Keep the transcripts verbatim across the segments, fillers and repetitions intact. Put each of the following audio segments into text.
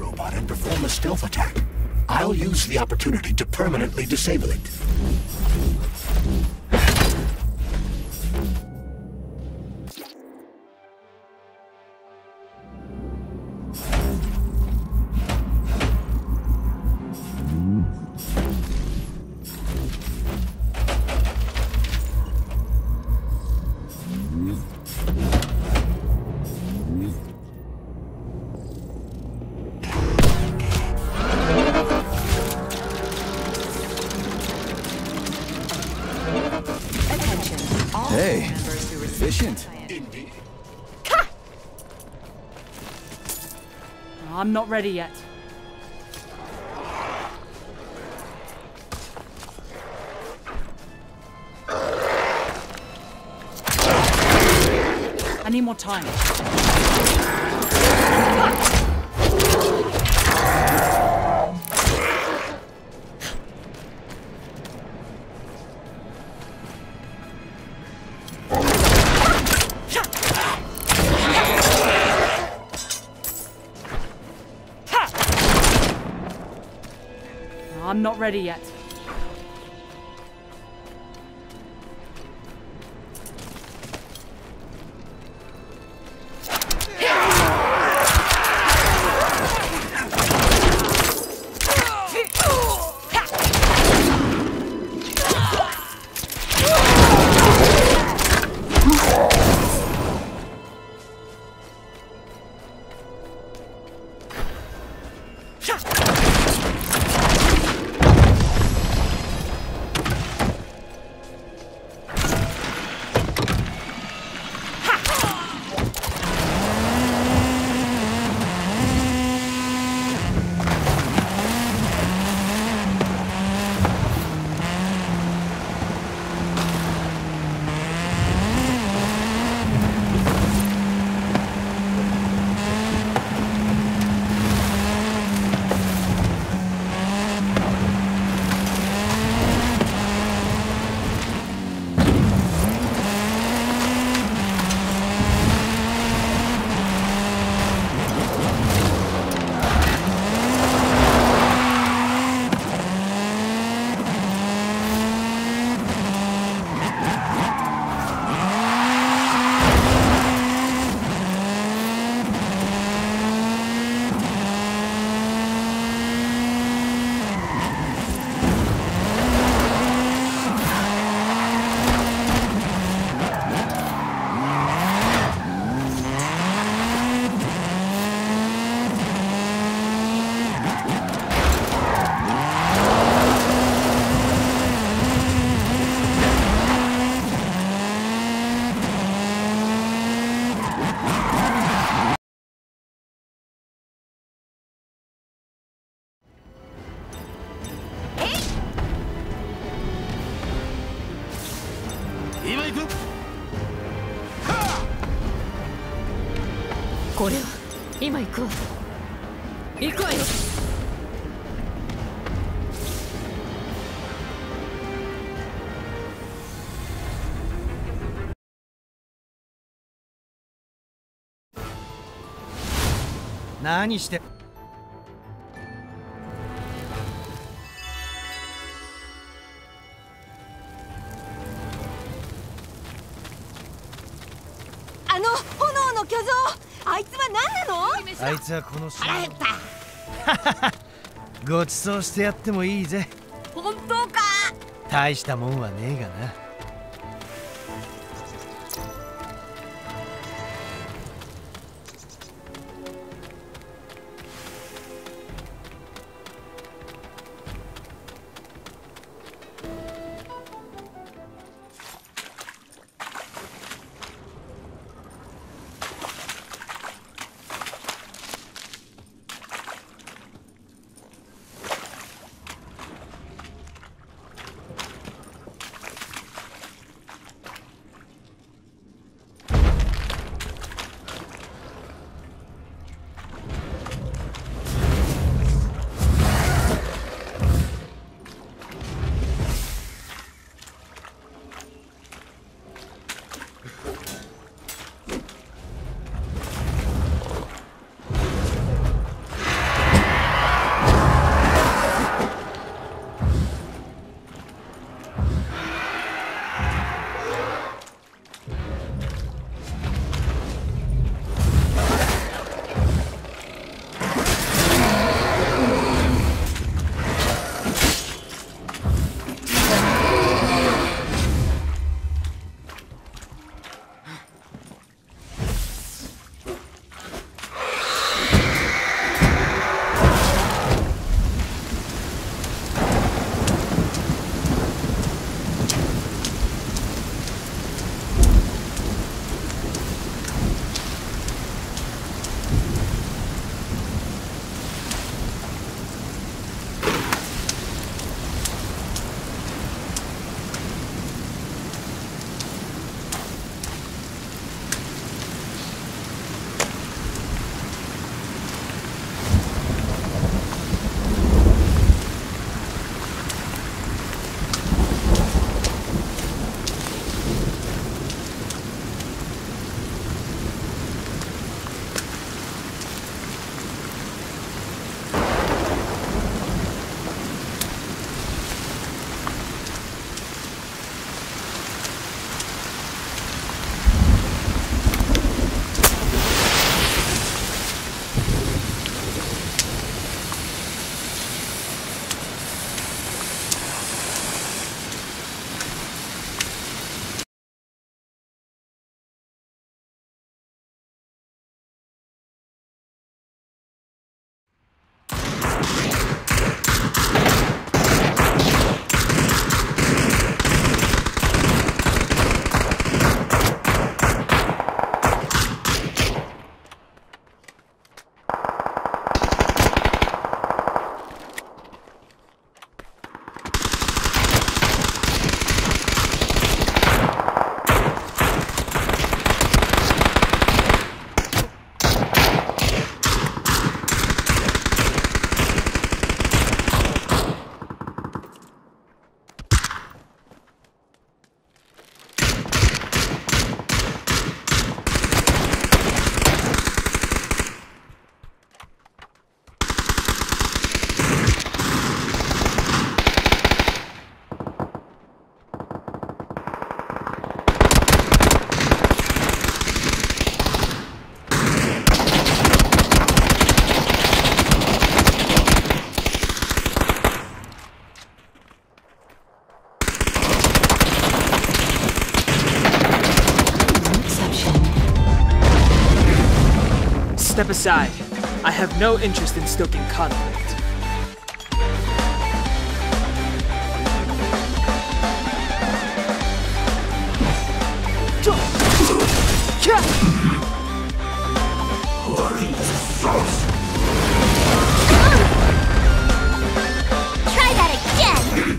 robot and perform a stealth attack. I'll use the opportunity to permanently disable it. Hey, efficient. I'm not ready yet. I need more time. I'm not ready yet. 今行く。 これは今行くわ。行くわよ。 何して。 あの炎の巨像、あいつは何なの？ あいつはこの島。 腹減った。 ごちそうしてやってもいいぜ。 本当か？ 大したもんはねえがな。 Step aside. I have no interest in stoking conflict. Try that again!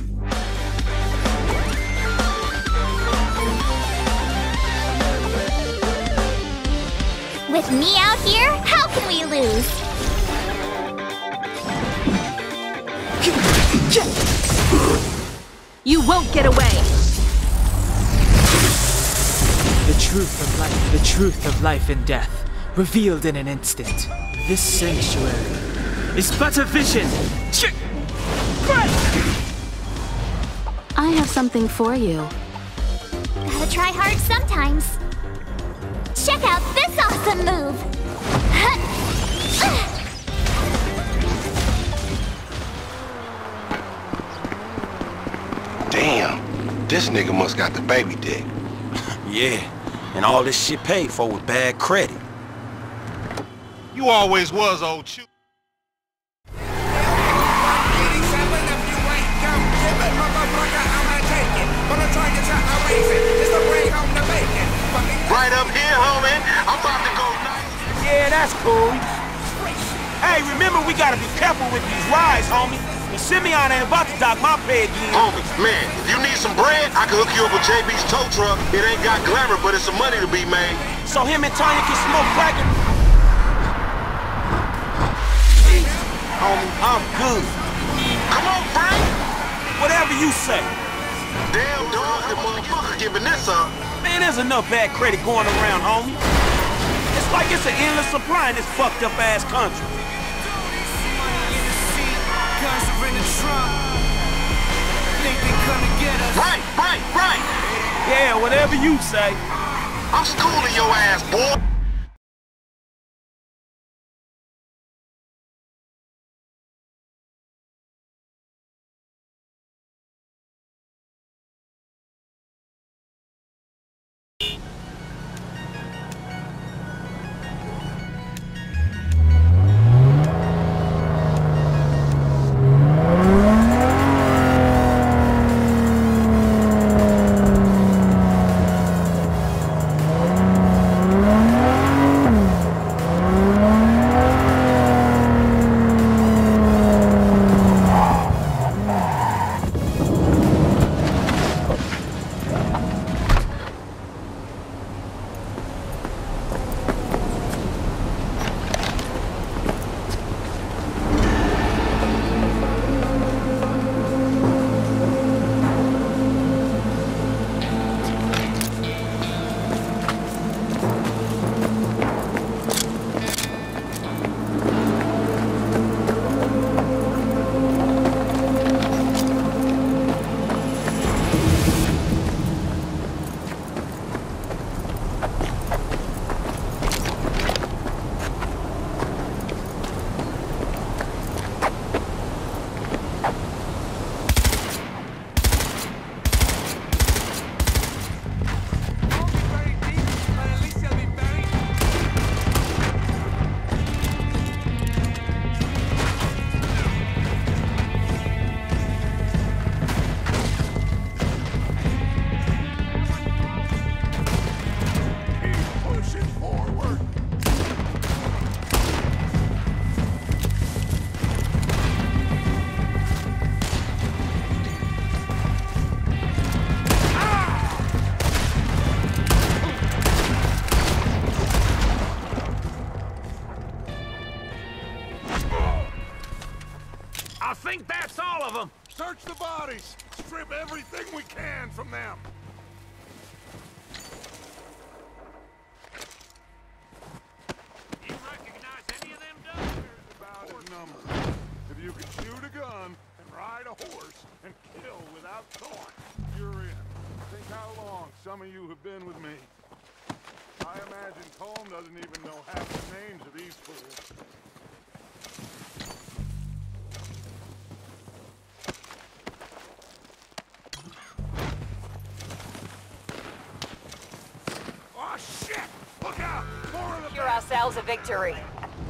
With me out here, how can we lose? You won't get away! The truth of life, the truth of life and death, revealed in an instant. This sanctuary is but a vision. I have something for you. Gotta try hard sometimes. Check out this awesome move! Damn, this nigga must got the baby dick. Yeah, and all this shit paid for with bad credit. You always was, old chew. Right up here, homie. I'm about to go nice. Yeah, that's cool. Hey, remember we gotta be careful with these rides, homie. And Simeon ain't about to dock my pay again. Homie, man, if you need some bread, I can hook you up with J B's tow truck. It ain't got glamour, but it's some money to be made. So him and Tanya can smoke crack and... Homie, I'm good. Come on, Frank. Whatever you say. Damn, dog, the motherfucker giving this up. Man, there's enough bad credit going around, homie. It's like it's an endless supply in this fucked up ass country. Right, right, right. Yeah, whatever you say. I'm schooling your ass, boy. I think that's all of them. Search the bodies. Strip everything we can from them. You recognize any of them dudes? About a number. If you can shoot a gun and ride a horse and kill without thought, you're in. Think how long some of you have been with me. I imagine Colm doesn't even know half the names of these fools. Secure ourselves a victory.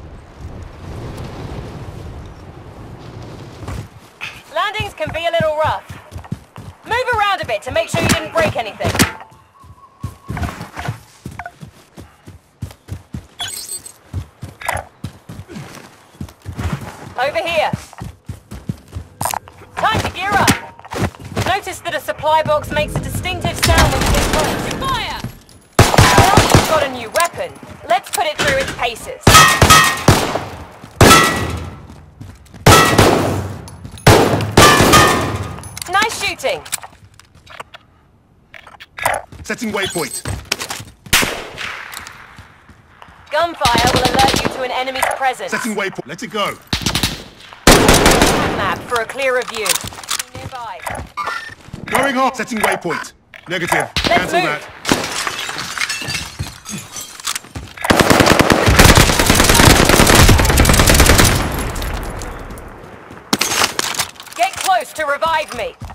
These can be a little rough. Move around a bit to make sure you didn't break anything. Over here. Time to gear up. Notice that a supply box makes a distinctive sound when you get close. Fire! Now you've got a new weapon. Let's put it through its paces. Nice shooting. Setting waypoint. Gunfire will alert you to an enemy's presence. Setting waypoint. Let it go. Map for a clearer view. Nearby. Going hard. Setting waypoint. Negative. Let's Cancel move. that. Get close to revive me.